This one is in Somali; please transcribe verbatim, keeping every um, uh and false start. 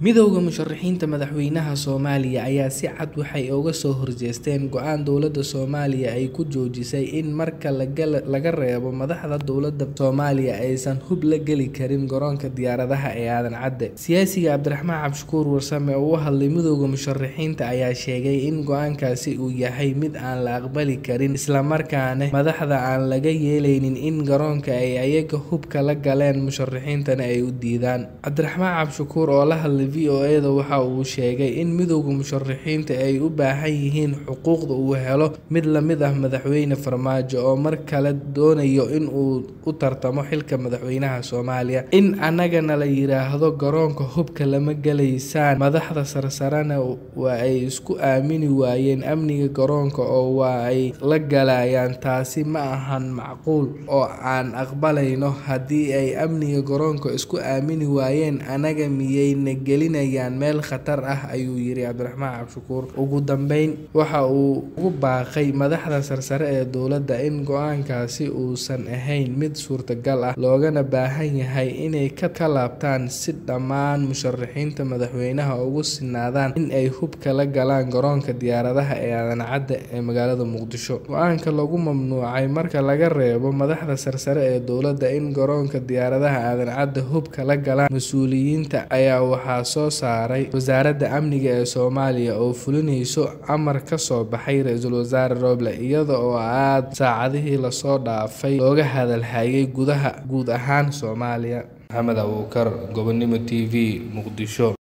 midowga musharaxiinta madaxweynaha Soomaaliya ayaa si cad waxay uga soo horjeesteen go'aan dowladda Soomaaliya ay ku joojisay in marka laga reebo madaxda dowladda Soomaaliya aysan hub la gali karin garoonka diyaaradaha ee Aadan Cadde. Siyaasiga Cabdiraxmaan Cabshukuur Warsame oo u hadlay midowga musharaxiinta ayaa sheegay in go'aankaasi uu yahay mid aan la aqbali karin isla markaana madaxda aan laga yeelaynin in garoonka ay ayaga hubka la galeen musharaxiintana ay u diidaan. Cabdiraxmaan Cabshukuur oo la hadlay V O A da waxa uu sheegay in midowga musharaxiinta ay u baahan yihiin xuquuqda uu helo mid la mid ah madaxweyne Farmaajo oo mar kale doonayo in uu u tartamo xilka madaxweynaha Soomaaliya. In annagana la yiraahdo garoonka hubka lama galaysaan, madaxda sarsarana waa ay isku aamini waayeen amniga garoonka oo waa ay la galayaan, taasi ma ahan macquul oo aan aqbalayno. Haddii ay amniga garoonka isku aamini waayeen, anaga miyayna gelinayaan meel khatar ah, ayuu yiri Cabdiraxmaan Cabshukuur. Ugu dambeyn waxa uu ugu baaqay madaxda sarsare ee dowladda in go'aankaasi uusan ahayn mid suurtagal ah, loogana baahan yahay inay ka laabtaan si dhammaan musharaxiinta madaxweynaha ugu sinaadaan in ay hubka la galaan garoonka diyaaradaha ee Aadan Cadde ee magaalada Muqdisho. Go'aanka lagu mamnuucay marka laga reebo madaxda sarsare ee dowladda in garoonka diyaaradaha Aadan Cadde hubka la galaan mas'uuliyiinta ayaa waxaa soo saaray wasaaradda amniga ee Soomaaliya oo fulinayso amar ka soo baxay Ra'iisul Wasaare Roble, iyada oo aad saacadihii la soo dhaafay looga hadalhayay gudaha guud ahaan Soomaaliya. Maxamed Abuukar, Gobonimo T V, Muqdisho.